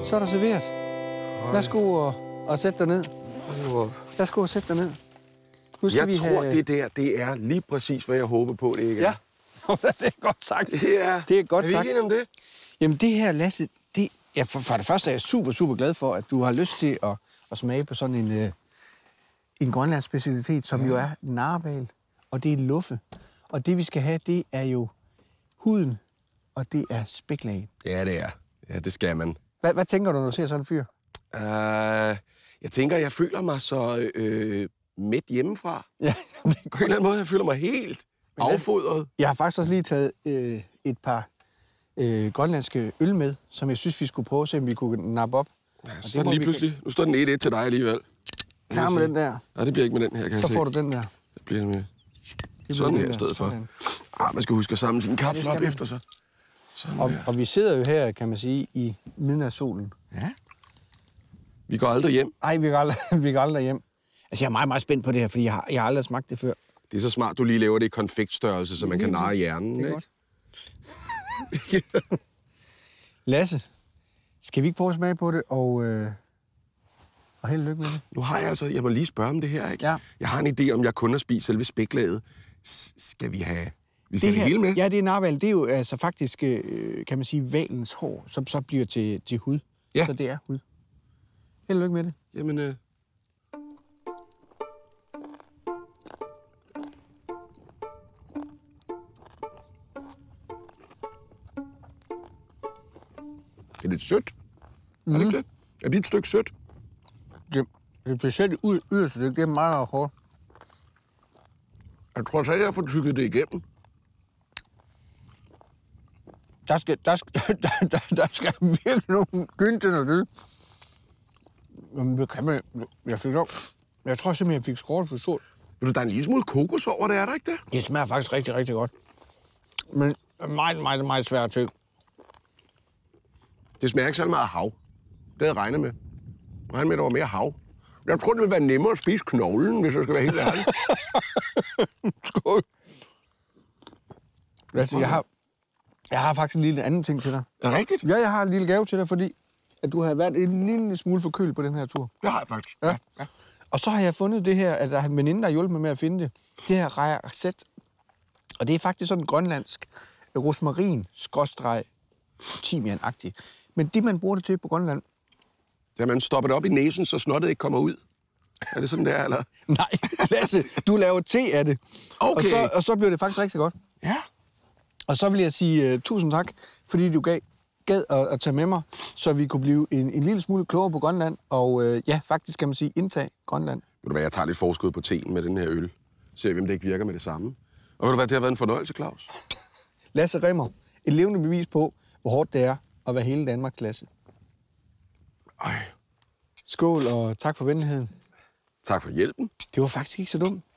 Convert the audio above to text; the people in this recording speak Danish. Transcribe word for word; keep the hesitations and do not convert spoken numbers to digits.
Så er der serveret. Værsgo og, og sæt dig ned. Værsgo og sæt dig ned. Nu skal jeg vi tror, have... det der, det er lige præcis, hvad jeg håber på, det ikke er. Ja, det er godt sagt. Det er, det er godt er vi sagt. ikke om det? Jamen det her, Lasse, det, ja, for, for det første er jeg super, super glad for, at du har lyst til at, at smage på sådan en, øh, en grønlandsk specialitet, som ja. jo er narval, og det er luffe. Og det, vi skal have, det er jo huden, og det er spæklaget. Ja, det er. Ja, det skal man. Hvad, hvad tænker du, når du ser sådan en fyr? Uh, jeg tænker, jeg føler mig så øh, midt hjemmefra. Ja, det er på en eller anden måde, jeg føler mig helt affodret. Jeg har faktisk også lige taget øh, et par øh, grønlandske øl med, som jeg synes, vi skulle prøve at se, om vi kunne nappe op. Ja, så lige pludselig. Kan... Nu står den et et til dig alligevel. Klar med den der. Nej, det bliver ikke med den her, kan så jeg får du den der. Det bliver det med. Det sådan her i stedet for. Ah, man skal huske at samle sin kapsel op efter sig. Og, og vi sidder jo her, kan man sige, i midnatssolen. Ja. Vi går aldrig hjem. Nej, vi går aldrig, vi går aldrig hjem. Altså, jeg er meget, meget spændt på det her, fordi jeg har, jeg har aldrig smagt det før. Det er så smart, du lige laver det i konfektstørrelse, så man kan narre hjernen. Det er ikke? godt. Lasse, skal vi ikke prøve at smage på det, og, øh, og held lykke med det? Nu har jeg altså, jeg må lige spørge om det her, ikke? Ja. Jeg har en idé om, jeg kun har spist selve spæklaget. S- skal vi have... Vi skal det, det her, hele med? Ja, det er narval. Det er jo altså faktisk, øh, kan man sige, valens hår, som så bliver til, til hud. Ja. Så det er hud. Held lykke med det. Jamen, øh... Det er lidt sødt. Mm. Er det ikke det? Er det et stykke sødt? Det, det specielt ud, yderste stykke, det er meget, meget hårdt. Jeg tror så, jeg får tykket det igennem. Der skal, der skal, der, der, der skal virkelig nogle gyntende til. Jamen, det kan man... Jeg fik op. Jeg tror simpelthen, jeg fik skåret for stort. Ved du, der er en lille smule kokos over det, er der ikke det? Det smager faktisk rigtig, rigtig godt. Men meget, meget, meget svært til. Det smager ikke så meget af hav. Det havde jeg regnet med. Jeg regnede med, at der var mere hav. Jeg tror, det ville være nemmere at spise knoglen, hvis jeg skal være helt ærlig. Skål. Altså, jeg har, jeg har faktisk en lille anden ting til dig. Er det rigtigt? Ja, jeg har en lille gave til dig, fordi at du har været en lille smule forkølet på den her tur. Det har jeg faktisk. Ja. Ja. Og så har jeg fundet det her, at der er en veninde, der har hjulpet mig med at finde det. Det her racet. Og det er faktisk sådan grønlandsk rosmarin, skråstreg, timian-agtigt. Men det, man bruger det til på Grønland... Ja, man stopper det op i næsen, så snottet ikke kommer ud. Er det sådan, der, eller? Nej, Lasse, du laver te af det. Okay. Og så, og så bliver det faktisk rigtig godt. Ja. Og så vil jeg sige uh, tusind tak, fordi du gav, gad at, at tage med mig, så vi kunne blive en, en lille smule klogere på Grønland. Og uh, ja, faktisk kan man sige, indtag Grønland. Ved du hvad, jeg tager lidt forskud på teen med den her øl. Ser vi, om det ikke virker med det samme. Og ved du hvad, det har været en fornøjelse, Claus. Lasse Rimmer, et levende bevis på, hvor hårdt det er at være hele Danmarks Lasse. Ej. Skål, og tak for venligheden. Tak for hjælpen. Det var faktisk ikke så dumt.